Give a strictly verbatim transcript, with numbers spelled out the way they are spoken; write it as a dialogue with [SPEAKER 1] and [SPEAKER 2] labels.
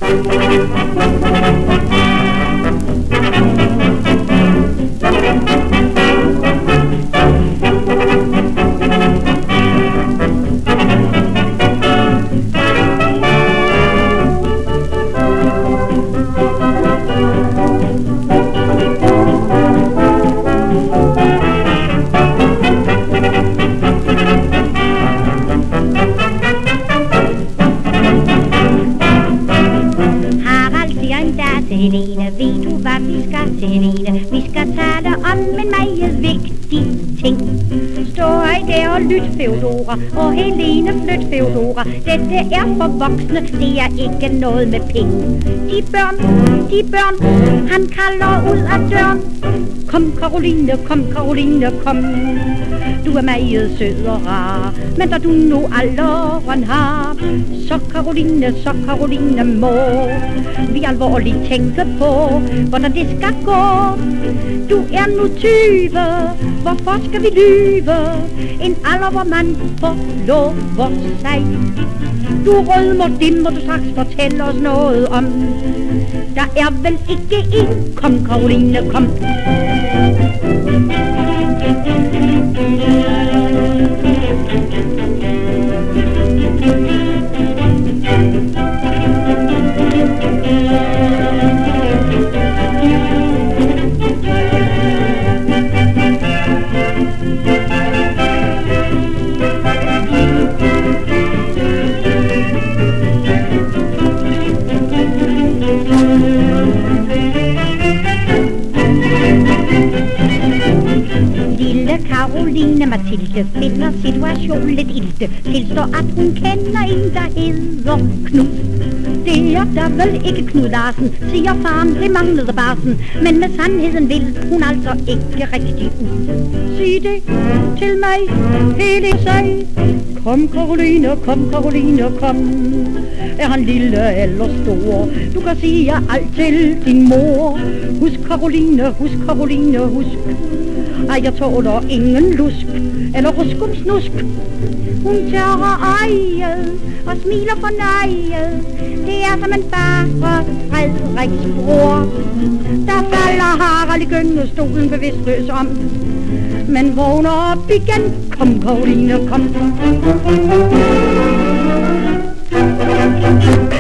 [SPEAKER 1] Helene, ved du hvad vi skal til, Helene? Vi skal tale om en meget vigtig ting. Stå ej der og lyt, Feodora, og Helene flyt, Feodora. Dette er for voksne, det er ikke noget med penge. De børn, de børn, han kalder ud af døren. Kom Caroline, kom Caroline, kom. Du er meget sød og rar, men da du nu alderen har, så Caroline, så Caroline må vi alvorligt tænke på, hvordan det skal gå. Du er nu tyve, hvorfor skal vi lyve? En alder, hvor man forlover sig. Du rødmer, det må du straks fortælle os noget om. Der er vel ikke en, kom Caroline, kom. Caroline Mathilde finder situationen lidt ilde, tilstår at hun kender en, der hedder Knud. Det er der vel ikke Knud Larsen, siger faren, det manglede barsen, men med sandheden vil hun altså ikke rigtig ud. Sig det til mig, hele sig. Kom Caroline, kom Caroline, kom. Er han lille eller stor? Du kan sige alt til din mor. Husk Caroline, husk Caroline, husk. Ej, jeg tåler ingen lusk eller ruskum snusk. Hun tørrer øjet og smiler fornøjet. Det er som en bare Frederiks bror. Der falder Harald i gyngestolen bevidstløs om, men vågner op igen. Kom Caroline, kom.